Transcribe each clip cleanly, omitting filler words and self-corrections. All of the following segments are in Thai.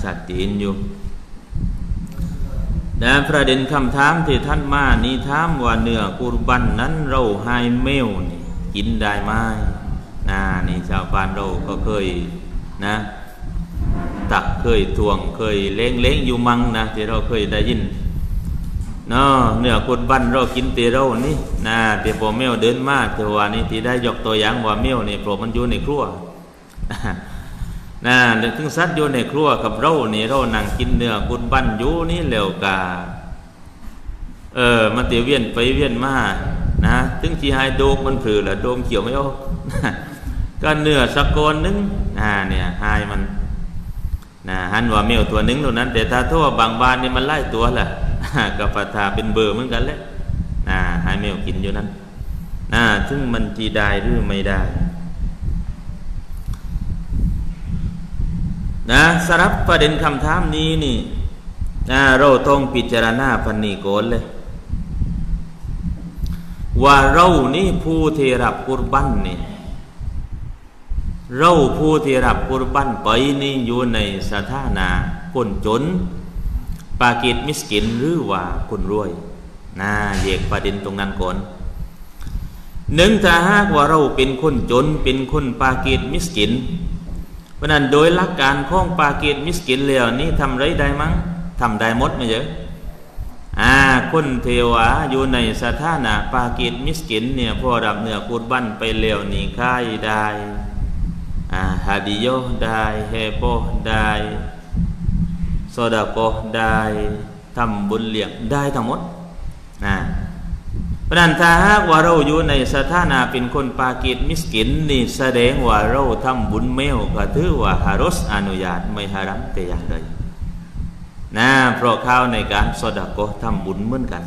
ชัดเจนอยู่แต่ประเด็นคำถามที่ท่านมานี้ถามว่าเนื้อกุรบันนั้นเราให้เมลนี่กินได้ไหมนี่ชาวบ้านเราก็เคยนะตักเคยทวงเคยเล้งอยู่มั่งนะที่เราเคยได้ยินเนาะเนื้อกุรบันเรากินตีเรานี่แต่พอเมลเดินมาแต่ว่านี่ที่ได้ยกตัวอย่างว่าเมลนี่เพราะมันอยู่ในครัวถึงสัตว์อยู่ในครัวกับเรานี่เรานั่งกินเนื้อกุรบันอยู่นี่แล้วกามันเตียเวียนไปเวียนมาถึงที่ให้โดมมันผือละโดมเขียวไม่ออกก็เนื้อสักก้อนนึงเนี่ยให้มันหันว่าเมลตัวนึงเท่านั้นแต่ถ้าทั่วบางบ้านนี่มันไล่ตัวแหละกับปทาเป็นเบอร์เหมือนกันแหละให้เมลกินอยู่นั้นซึ่งมันจีได้หรือไม่ได้สำหรับประเด็นคำถามนี้นี่เราต้องพิจารณาพันนี้ก่อนเลยว่าเรานี่ผู้ที่รับกุรบันนี่เราผู้ที่รับกุรบันไปนี่อยู่ในสถานะคนจนปากีดมิสกินหรือว่าคนรวยแยกประเด็นตรงนั้นก่อนหนึ่งถ้าหากว่าเราเป็นคนจนเป็นคนปากีดมิสกินเพราะนั้นโดยหลักการของปากีดมิสกินแล้วนี่ทำไรได้มั้งทำได้หมดไหมเยอะคนเทวาอยู่ในสถานะปากีดมิสกินเนี่ยพอรับเนื้อกุรบันไปแล้วนี่ค่ายได้ฮาดิโยได้เฮโปได้โซดาโกได้ทำบุญเลี้ยงได้ทั้งหมดเพราะนั้นถ้าหากว่าเราอยู่ในสถานะเป็นคนปากีดมิสกินนี่แสดงว่าเราทำบุญเมลก็ถือว่าฮารอสอนุญาตไม่ฮารัมแต่อย่างใดเพราะข้าวในการโซดาโกทำบุญเหมือนกัน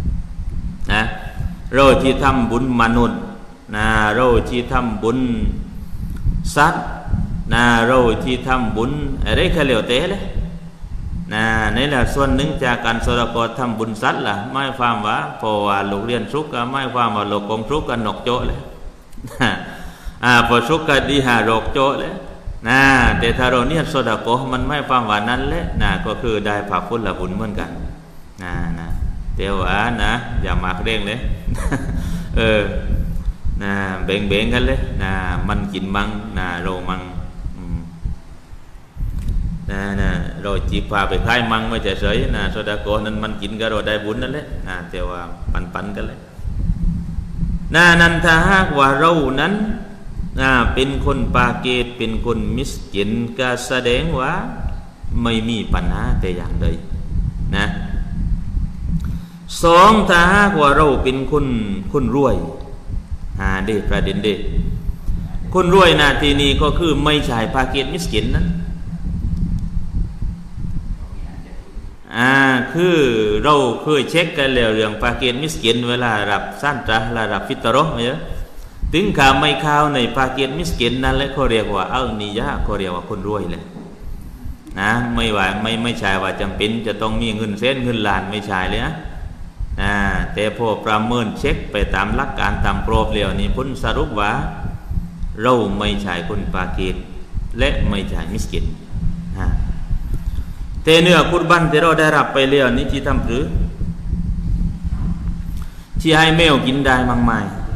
เราที่ทำบุญมนุษย์เราที่ทำบุญสัตว์เราที่ทำบุญอะไรก็แล้วแต่เลยนี่แหละส่วนหนึ่งจากการโซดาโกทำบุญสัตว์ล่ะไม่ความว่าพอว่าลูกเรียนสุกก็ไม่ความว่าลูกกงสุกก็นกโจเลยพอสุกก็ดีหาโรคโจเลยแต่ถ้าเราเนี่ยโซดาโกมันไม่ความว่านั้นแหละก็คือได้ผักผลบุญเหมือนกันแต่ว่าอย่ามาเร่งเลยเบ่งกันเลยมันกินมังเรามังเราจีบพาไปค่ายมังไม่เฉยโซดาโกนั้นมันกินก็เราได้บุญนั่นแหละแต่ว่าปันกันเลยนั่นถ้าหากว่าเรานั้นเป็นคนปากีสเป็นคนมิสกินก็แสดงว่าไม่มีปัญหาแต่อย่างใดสองถ้าหากว่าเราเป็นคนรวยเด็ประเด็นเด็คนรวยทีนี้ก็คือไม่ใช่ปากีสมิสกินนั้นคือเราเคยเช็คกันแล้วเรื่องปากีสมิสกินเวลารับซันตรารับฟิตรอไหมถึงข่าวไม่ข่าวในปากีสมิสกินนั่นแหละเขาเรียกว่าอัลนิยะเขาเรียกว่าคนรวยเลยไม่ว่าไม่ใช่ว่าจำเป็นจะต้องมีเงินเส้นเงินล้านไม่ใช่เลยแต่พอประเมินเช็คไปตามหลักการตามโปรเฟลนี่พ้นสรุปว่าเราไม่ใช่คนปากีสและไม่ใช่มิสกินแต่เนื้อกุรบันที่เราได้รับไปแล้วนี่ที่ทำหรือที่ให้แมวกินได้มั้งไหม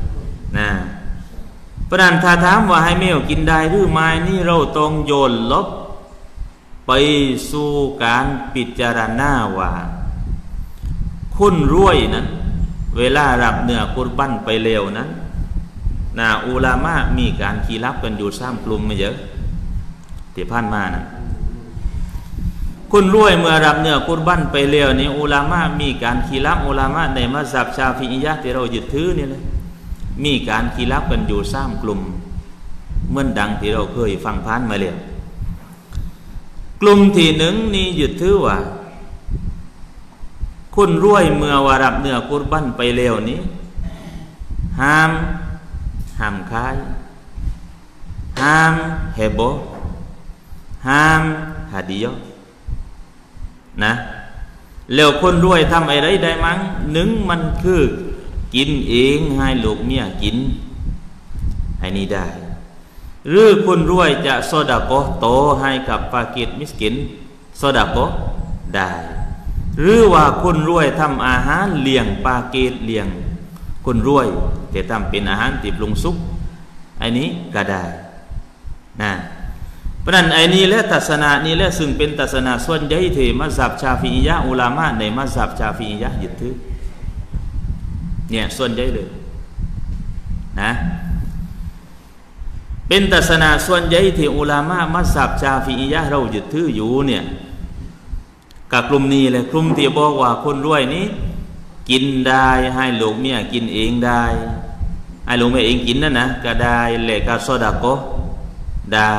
ประเด็นถ้าถามว่าให้แมวกินได้หรือไม่นี่เราต้องโยนลบไปสู่การพิจารณาว่าคนรวยนั้นเวลารับเนื้อกุรบันไปแล้วนั้นอุลามะมีการขีรับกันอยู่3 กลุ่มไม่เยอะที่ผ่านมานะคนรวยเมื่อรับเนื้อกุรบันไปแล้วนี่อุลามะมีการขีรับอุลามะในมัซฮับชาฟิอียะห์ที่เรายึดถือนี่เลยมีการขีรับกันอยู่3 กลุ่มเหมือนดังที่เราเคยฟังผ่านมาแล้วกลุ่มที่หนึ่งนี่ยึดถือว่าคนรวยเมื่อว่ารับเนื้อกุรบันไปแล้วนี้ห้ามขายห้ามเฮโบห้ามฮาดิยแล้วคนรวยทำอะไรได้มั้งหนึ่งมันคือกินเองให้ลูกเมียกินให้นี่ได้หรือคนรวยจะโซดาโกโตให้กับปากีสมิสกินซอดาโกได้หรือว่าคนรวยทำอาหารเลี้ยงปาเกตเลี้ยงคนรวยแต่ทำเป็นอาหารติดปรุงสุกอันนี้ก็ได้นะเพราะนั้นไอ้นี้และทัศนะนี้และซึ่งเป็นทัศนะส่วนใหญ่ที่มัซฮับชาฟิอียะห์อุลามะในมัซฮับชาฟิอียะห์ยึดถือเนี่ยส่วนใหญ่เลยนะเป็นทัศนะส่วนใหญ่ที่อุลามะมัซฮับชาฟิอียะห์เรายึดถืออยู่เนี่ยกับกลุ่มนี้เลยกลุ่มที่บอกว่าคนรวยนี้กินได้ให้ลูกเมียกินเองได้ให้ลูกเมียเองกินนั่นนะก็ได้เลยก็ซอดาโกได้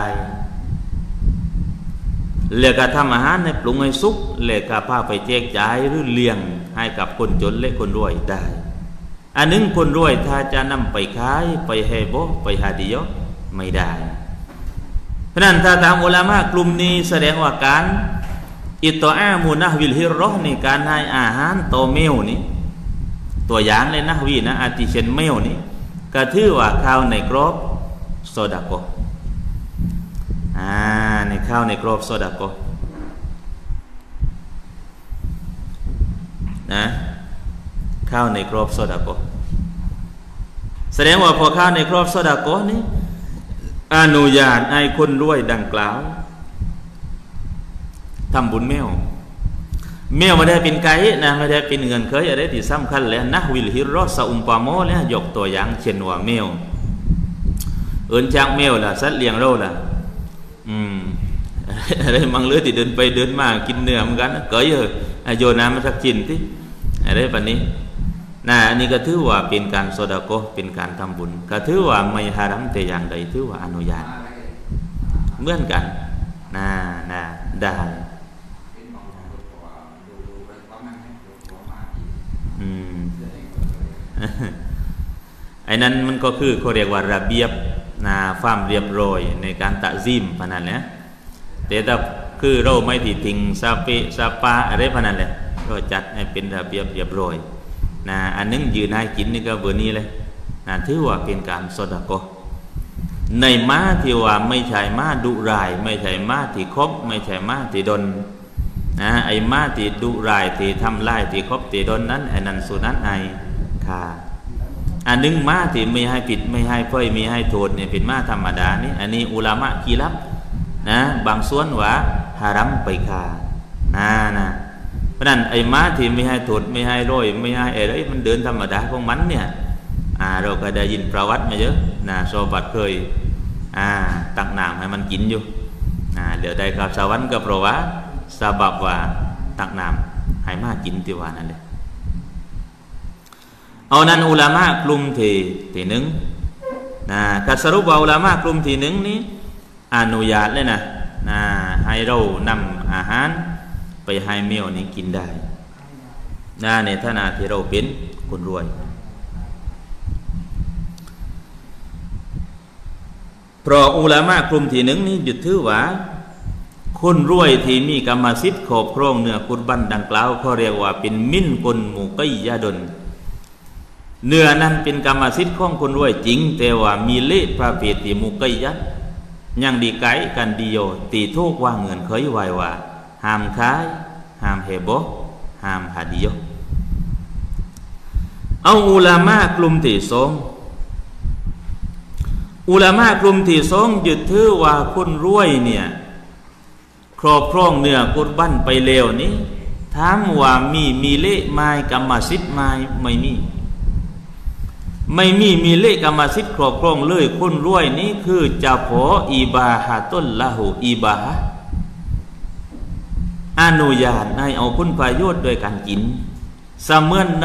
เลยก็ทำอาหารในปรุงให้สุกเลยก็พาไปแจกจ่ายหรือเลี้ยงให้กับคนจนและคนรวยได้อันนึงคนรวยถ้าจะนำไปขายไปให้โบไปหาดิยไม่ได้เพราะนั้นถ้าตามอุลามะกลุ่มนี้แสดงว่าการอิตอามุนะวิลฮิรอห์นี่การให้อาหารต่อแมวนี่ตัวอย่างเลยนะวีนะอาทิเช่นแมวนี่ก็ถือว่าข้าวในกรอบซอดาโกในข้าวในกรอบซอดาโกนะข้าวในกรอบซอดาโกแสดงว่าพอข้าวในกรอบซอดาโกนี่อนุญาตให้คนรวยดังกล่าวทำบุญแมวไม่ได้เป็นไกด์นะไม่ได้เป็นเงินเคยอะไรที่สำคัญแล้วนะวิลฮิรอสอุมปาโมแล้วยกตัวอย่างเช่นว่าแมวจากแมวล่ะสัตว์เลี้ยงเราล่ะอะไรมังเลือที่เดินไปเดินมากินเนื้อเหมือนกันเกยโยนน้ำมาสักจินที่อะไรแบบนี้อันนี้ก็ถือว่าเป็นการซอดาโกเป็นการทำบุญก็ถือว่าไม่ฮารัมแต่อย่างใดถือว่าอนุญาตเหมือนกันได้ไอ้นั้นมันก็คือเขาเรียกว่าระเบียบความเรียบร้อยในการตะซิมพนันแหละแต่ถ้าคือเราไม่ติดทิ้งซาเปซาปาอะไรพนันแหละก็จัดให้เป็นระเบียบเรียบร้อยอันนึงยืนให้กินนี่ก็เบอร์นี้เลยถือว่าเป็นการซอดาโกในม้าที่ว่าไม่ใช่ม้าดุร้ายไม่ใช่ม้าที่คบไม่ใช่ม้าที่ดนไอ้ม้าที่ดุร้ายที่ทำลายที่คบที่ดนนั้นไอ้นั่นสุนัขไอ้ขาอันนึงม้าที่ไม่ให้ผิดไม่ให้เฟ้ยไม่ให้โทษเนี่ยเป็นม้าธรรมดานี่อันนี้อุลามะกีรับบางส่วนว่าฮารัมไปขาเพราะนั้นไอ้ม้าที่ไม่ให้โทษไม่ให้ร้อยไม่ให้อะไรมันเดินธรรมดาของมันเนี่ยเราก็ได้ยินประวัติมาเยอะโซบัดเคยตักน้ำให้มันกินอยู่เดี๋ยวได้ข่าวสวรรค์ก็เพราะว่าสาบับว่าตักน้ำให้มากินที่ว่านั่นเลยเอานั้นอุลามะกลุ่มที่หนึ่งก็สรุปว่าอุลามะกลุ่มที่หนึ่งนี้อนุญาตเลยนะให้เรานำอาหารไปให้แมวนี้กินได้ในฐานะที่เราเป็นคนรวยเพราะอุลามะกลุ่มที่หนึ่งนี้ยึดถือว่าคนรวยที่มีกรรมสิทธิ์ครอบครองเนื้อกุรบันดังกล่าวเขาเรียกว่าเป็นมินกุนมุกัยยะดนเนื้อนั้นเป็นกรรมสิทธิ์ของคนรวยจริงแต่ว่ามีเละประเภทที่มุกัยยะยังดีไกกันดีโยตีทุกว่าเงินเคยไว้ว่าห้ามขายห้ามเฮโบห้ามหาดิโยเอาอุลามะกลุ่มที่สองอุลามะกลุ่มที่สองยึดถือว่าคนรวยเนี่ยครอบครองเนื้อกุรบันไปแล้วนี้ถามว่ามีเละไม้กรรมสิทธิ์ไม้ไม่มีเละกรรมสิทธิ์ครอบครองเลยคนรวยนี้คือจะขออิบาฮะตุลละหูอิบาฮะอนุญาตให้เอาผลประโยชน์โดยการกินเสมือนใน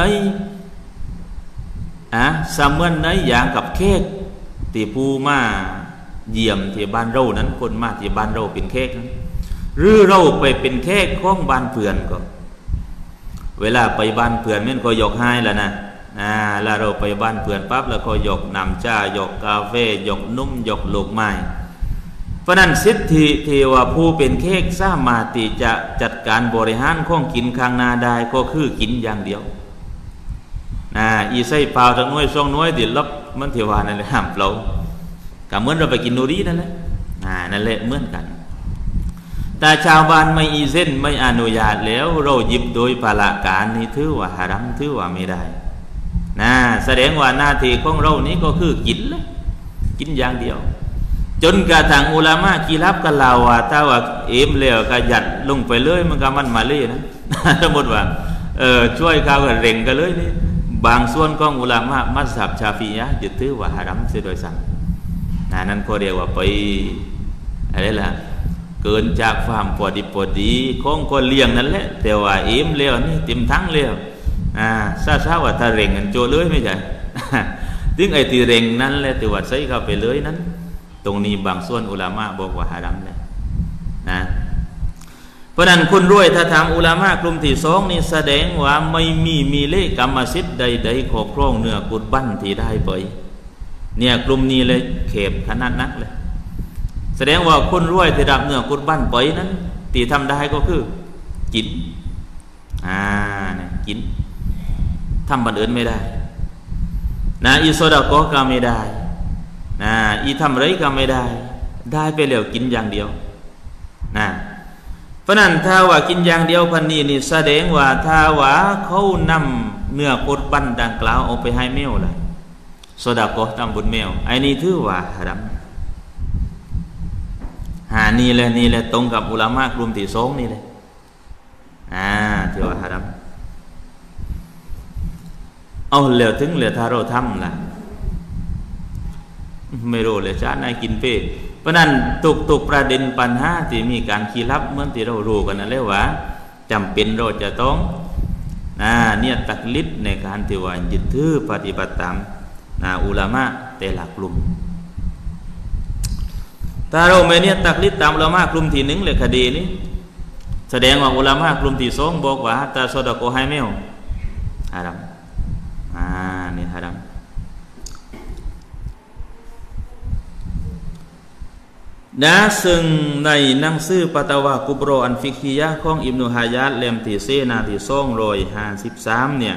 อย่างกับเค้กที่ผู้มาเยี่ยมที่บ้านเรานั้นคนมาที่บ้านเราเป็นเค้กนั้นหรือเราไปเป็นเค้กของบ้านเพื่อนก็เวลาไปบ้านเพื่อนมันก็ยกให้แล้วนะแล้วเราไปบ้านเพื่อนปั๊บแล้วก็ยกน้ำชายกกาแฟยกนุ่มยกลูกไม้เพราะนั้นสิทธิที่ว่าผู้เป็นเค้กสามารถที่จะจัดการบริหารของกินข้างหน้าได้ก็คือกินอย่างเดียวอีไส้เปล่าจากน้อยช่องน้อยติดลบมันเทวานั่นแหละห้ามเรากับเหมือนเราไปกินนูรีนั่นแหละนั่นแหละเหมือนกันแต่ชาวบ้านไม่อีเส้นไม่อนุญาตแล้วเราหยิบโดยภาระการนี่ถือว่าหารัมถือว่าไม่ได้นะแสดงว่าหน้าที่ของเรานี้ก็คือกินเลยกินอย่างเดียวจนกระทั่งอุลามะกีรับกันเราว่าถ้าว่าเอ็มแล้วก็หยัดลงไปเลยมันก็มันมาเลยนะสมมติว่าช่วยเขาก็เร่งกันเลยนี่บางส่วนของอุลามะมัซฮับชาฟียะห์ยึดถือว่าหารัมเสียโดยสั่งนั่นก็เรียกว่าไปอะไรล่ะเกินจากความพอดีของคนเลี้ยงนั่นแหละแต่ว่าเอ็มแล้วนี่เต็มทั้งแล้วซาว่าถ้าเร่งกันโจเลยไม่ใช่ถึงไอ้ที่เร่งนั้นแหละแต่ว่าใส่เข้าไปเลยนั้นตรงนี้บางส่วนอุลามะบอกว่าหารัมเลยนะเพราะนั้นคนรวยถ้าทำอุลามะกลุ่มที่สองนี่แสดงว่าไม่มีเลขกรรมสิทธิ์ใดๆครอบครองเนื้อกุรบันที่ได้ไปเนี่ยกลุ่มนี้เลยเข็บขนาดนักเลยแสดงว่าคนรวยที่รับเนื้อกุรบันไปนั้นที่ทำได้ก็คือกินเนี่ยกินทำบันเอิญไม่ได้นะอีโซดาก็ไม่ได้นะอีทำไรก็ไม่ได้ได้ไปแล้วกินอย่างเดียวนะเพราะนั้นถ้าว่ากินอย่างเดียวพันนี้นี่แสดงว่าถ้าว่าเขานำเนื้อกุรบันดังกล่าวเอาไปให้แมวเลยโซดาก็ทำบุญแมวไอ้นี่ถือว่าหารัมนี่แหละตรงกับอุลามะกลุ่มที่สองนี่เลยถือว่าหารัมเอาเหลือถึงเหลือถ้าเราทำล่ะไม่รู้เลยจ้านายกินเป้เพราะนั้นตุกประเด็นปัญหาที่มีการขี้ลับเหมือนที่เรารู้กันนั่นแหละว่าจำเป็นเราจะต้องเนี่ยตักลิดในการที่ว่ายึดถือปฏิบัติตามอุลามะแต่ละกลุ่มถ้าเราไม่เนี่ยตักลิดตามอุลามะกลุ่มที่หนึ่งเลยคดีนี้แสดงว่าอุลามะกลุ่มที่สองบอกว่าตาโซดาโกให้แมวหารัมนี่หารัมซึ่งในหนังสือปะตาวากุบโรอันฟิกฮียะห์ของอิบนุฮะญาตเล่มที่4หน้าที่253เนี่ย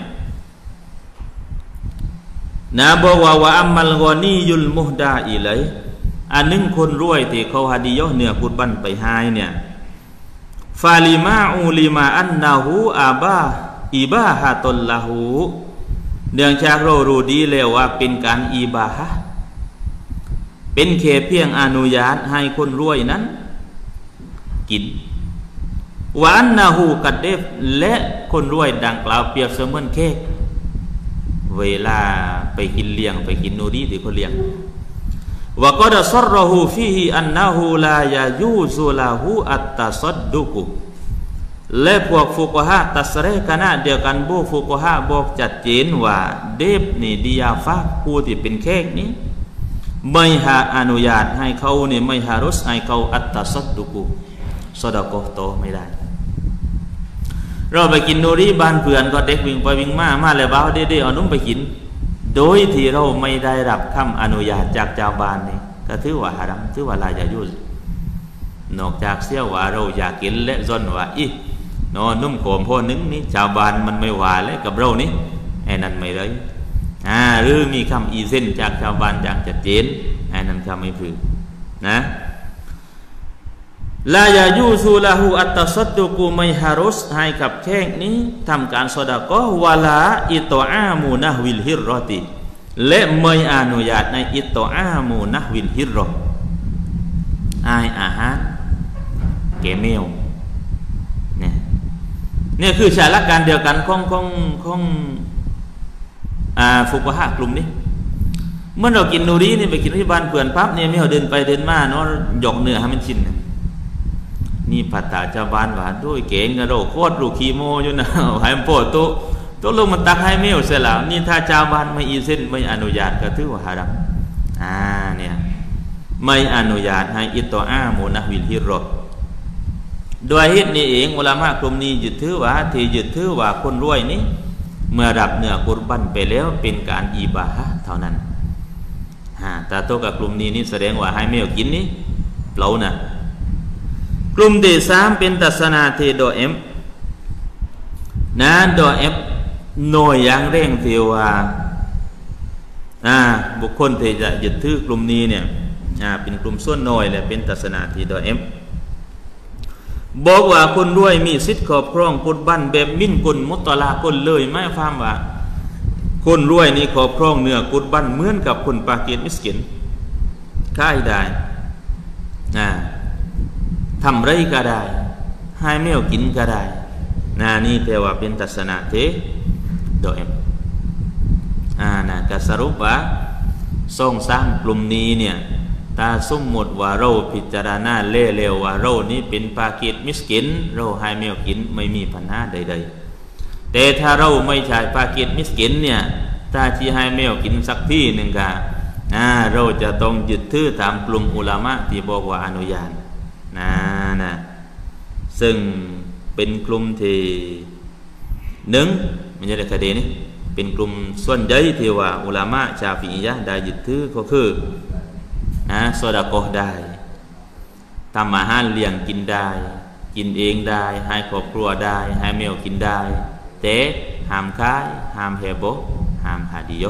บอกว่าอัมมัลกอนียุลมุฮดาอิลัยอันหนึ่งคนรวยที่เขาฮัดียะห์เนื้อกุรบันไปให้เนี่ยฟาลิมาอูลิมาอันนะฮูอิบาฮะตุลละฮูเนื่องจากเรารู้ดีแล้วว่าเป็นการอิบาฮะเป็นแค่เพียงอนุญาตให้คนรวยนั้นกินวะอันนะฮูกัดเดฟและคนรวยดังกล่าวเปรียบเสมือนเค้กเวลาไปกินเลี้ยงไปกินนูรีที่เขาเลี้ยงวะกอดซัรรฮูฟีฮิอันนะฮูลายายูซุลาฮูอัตตัซัดดุกุและพวกฟุกฮะตัสเรคณะเดียวกันบุฟุกฮะบอกจัดเจนว่าเดฟนี่ดิยาฟาผู้ที่เป็นเค้กนี้ไม่หาอนุญาตให้เขาเนี่ยไม่หารุสให้เขาอัตตัซัดดุกุซอดาโกโตไม่ได้เราไปกินนูรีบ้านเพื่อนก็เด็กวิ่งไปวิ่งมาแล้วบ้าเด้เอานุ่มไปกินโดยที่เราไม่ได้รับคำอนุญาตจากเจ้าบ้านนี่ก็ถือว่าหารัมถือว่าลายายุนอกจากเสียว่าเราอยากกินและจนว่านุ่มโขมพ่อนึงนี่ชาวบ้านมันไม่ว่าเลยกับเรานี่ไอ้นั่นไม่เลยหรือมีคำอีเซนจากชาวบ้านอย่างชัดเจนไอ้นั่นคำไม่พึงนะลายายูซูลาหูอัตตสัดดุกูไม่ฮารุสให้กับแข้งนี้ทำการซอดาก็วาลาอิตอามูนะวิลฮิรรอติและไม่อนุญาตในอิตอามูนะวิลฮิรรออาหารแก่แมวเนี่ยคือชาละการเดียวกันของฟุกฮะกลุ่มนี้เมื่อเรากินนูรีนี่ไปกินที่บ้านเพื่อนปั๊บเนี่ยไม่เอาเดินไปเดินมาเนาะหยอกเนื้อให้มันชินนี่ผัดตาชาวบ้านว่าด้วยเก่งกระโดดโคตรลูกคีโมอยู่นะให้มันโปะตัวลงมันตักให้ไม่เอาเสียแล้วนี่ถ้าชาวบ้านไม่อีเส้นไม่อนุญาตก็ถือว่าหารัมเนี่ยไม่อนุญาตให้อิตอามูนะวิลฮิรอด้วยเหตุนี้เองอุลามะกลุ่มนี้ยึดถือว่าคนรวยนี้เมื่อรับเนื้อกุรบันไปแล้วเป็นการอิบาฮะเท่านั้นแต่ตัวกับกลุ่มนี้นี่แสดงว่าให้ไม่เอากินนี้เปล่านะกลุ่มที่สามเป็นตัสนาเทโดเอ็มโดเอ็มหน่อยอย่างเร่งเทวาบุคคลที่จะยึดถือกลุ่มนี้เนี่ยเป็นกลุ่มส่วนน้อยเลยเป็นตัสนาเทโดเอ็มบอกว่าคนรวยมีสิทธิ์ครอบครองกุดบันแบบมิ้นกุลมุตตลากุลเลยไม่ฟังว่าคนรวยนี่ครอบครองเนื้อกุดบันเหมือนกับคนปากีสมิสกินค่ายได้ทำไรก็ได้ให้แมวกินก็ได้นี่แปลว่าเป็นทัศนะเทโดยก็สรุปว่าส่งสร้างกลุ่มนี้เนี่ยถ้าสมมติว่าเราพิจารณาเล่เร็วว่าเรานี้เป็นปากีสมิสกินเราให้แมวกินไม่มีปัญหาใดๆแต่ถ้าเราไม่ใช่ปากีสมิสกินเนี่ยถ้าที่ให้แมวกินสักที่หนึ่งก็เราจะต้องยึดถือตามกลุ่มอุลามะที่บอกว่าอนุญาตซึ่งเป็นกลุ่มที่หนึ่งมันจะได้คดีนี้เป็นกลุ่มส่วนใหญ่ที่ว่าอุลามะชาฟิอียะห์ได้ยึดถือก็คือซอดาโกได้ทำอาหารเลี้ยงกินได้กินเองได้ให้ครอบครัวได้ให้แมวกินได้แต่ห้ามขายห้ามแฮโบห้ามหาดิโย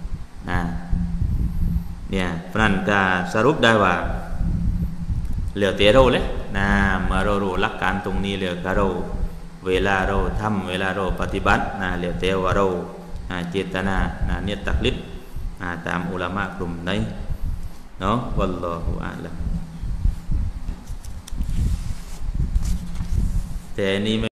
เนี่ยเพราะนั้นก็สรุปได้ว่าเหลือแต่เราเลยเมื่อเรารู้หลักการตรงนี้เหลือก็เราเวลาเราทำเวลาเราปฏิบัติเหลือแต่ว่าเราเจตนาเนียตักลิดตามอุลามะกลุ่มไหนเนาะวัลลอฮุอาลัมแต่นี้